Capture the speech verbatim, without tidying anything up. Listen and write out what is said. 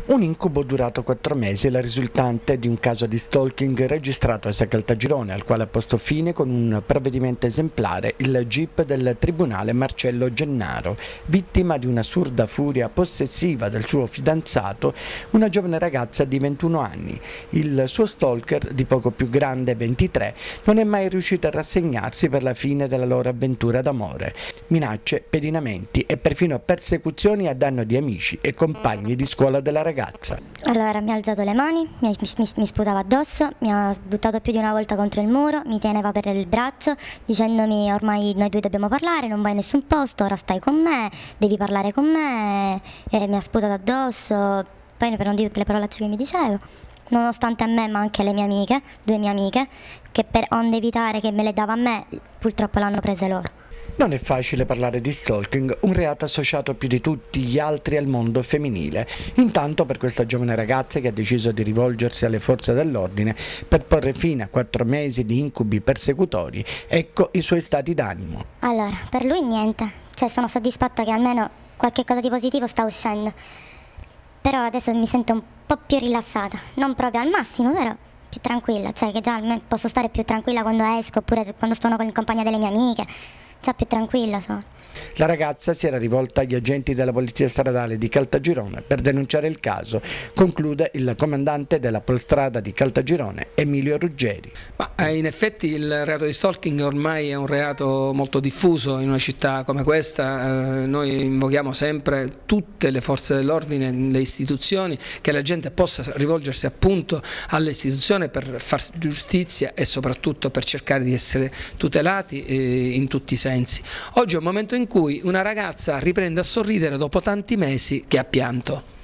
Un incubo durato quattro mesi è la risultante di un caso di stalking registrato a Caltagirone, al quale ha posto fine con un provvedimento esemplare il G I P del Tribunale Marcello Gennaro, vittima di una assurda furia possessiva del suo fidanzato, una giovane ragazza di ventuno anni. Il suo stalker, di poco più grande, ventitré, non è mai riuscito a rassegnarsi per la fine della loro avventura d'amore. Minacce, pedinamenti e perfino persecuzioni a danno di amici e compagni di scuola della ragazza. Allora mi ha alzato le mani, mi, mi, mi sputava addosso, mi ha buttato più di una volta contro il muro, mi teneva per il braccio dicendomi: ormai noi due dobbiamo parlare, non vai in nessun posto, ora stai con me, devi parlare con me, e mi ha sputato addosso, poi per non dire tutte le parolacce che mi dicevo. Nonostante a me, ma anche alle mie amiche, due mie amiche, che per onde evitare che me le dava a me, purtroppo l'hanno prese loro. Non è facile parlare di stalking, un reato associato più di tutti gli altri al mondo femminile. Intanto per questa giovane ragazza che ha deciso di rivolgersi alle forze dell'ordine per porre fine a quattro mesi di incubi persecutori, ecco i suoi stati d'animo. Allora, per lui niente, cioè sono soddisfatta che almeno qualche cosa di positivo sta uscendo. Però adesso mi sento un po' più rilassata, non proprio al massimo, però più tranquilla, cioè che già posso stare più tranquilla quando esco oppure quando sono in compagnia delle mie amiche. Già più tranquilla sono. La ragazza si era rivolta agli agenti della polizia stradale di Caltagirone per denunciare il caso, conclude il comandante della Polstrada di Caltagirone, Emilio Ruggeri. Ma eh, in effetti il reato di stalking ormai è un reato molto diffuso in una città come questa. Eh, noi invochiamo sempre tutte le forze dell'ordine, le istituzioni, che la gente possa rivolgersi appunto alle istituzioni per far giustizia e soprattutto per cercare di essere tutelati eh, in tutti i sensi. Oggi è un momento in cui una ragazza riprende a sorridere dopo tanti mesi che ha pianto.